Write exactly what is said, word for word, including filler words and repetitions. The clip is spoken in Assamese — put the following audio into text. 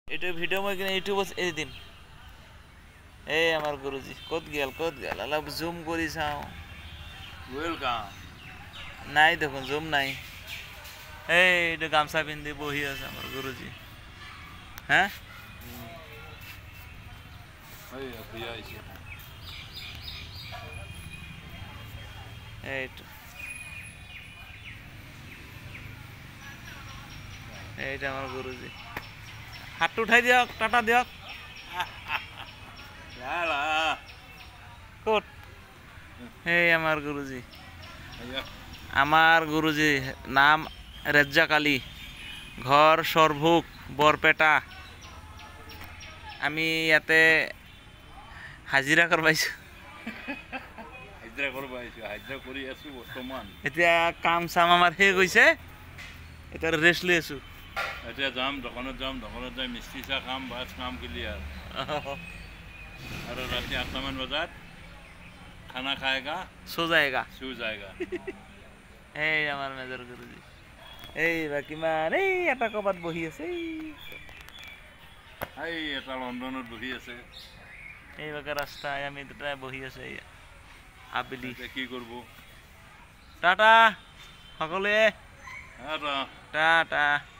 এইটো ভিডিঅ' মই কিনে ইউটিউবত এৰি দিম। এই আমাৰ গুৰুজী ক'ত গেল ক'ত গেল অলপ জুম কৰি চাওঁ। ওয়েলকাম। নাই দেখোন জুম নাই। এইটো গামছা পিন্ধি বহি আছে আমাৰ গুৰুজী। হা এইটো এইটা আমার গুরুজি। হাতটো উঠাই দিয়ক, টাটা দিয়ক। ক'ত? এই আমার গুরুজি। আমার গুরুজি নাম রেজ্জাক আলী, ঘর সরভুক, বৰপেটা। আমি ইয়াতে হাজিৰা কৰিব আহিছোঁ। হাজিৰা কৰিব আহিছোঁ, হাজিৰা কৰি আছোঁ বৰ্তমান। এতিয়া কাম চাম আমাৰ শেষ হৈছে, এতিয়া ৰেষ্ট লৈ আছোঁ। এতিয়া যাম দোকানত যাম, দোকানত যাই মিস্ত্ৰী চাহ কাম বাছ কাম ক্লিয়াৰ। আৰু ৰাতি আঠটামান বজাত খানা খায়েগা, সো যায়গা সো যায়গা। এই আমাৰ মেজৰ গুৰুজী। এই বা কিমান এই এটা ক'ৰবাত বহি আছে। এই এটা লণ্ডনত বহি আছে। এই বাকে ৰাস্তায় আমি দুটাই বহি আছে আবেলি। কি কৰিব? টাটা সকলোৱে, টাটা। টাটা।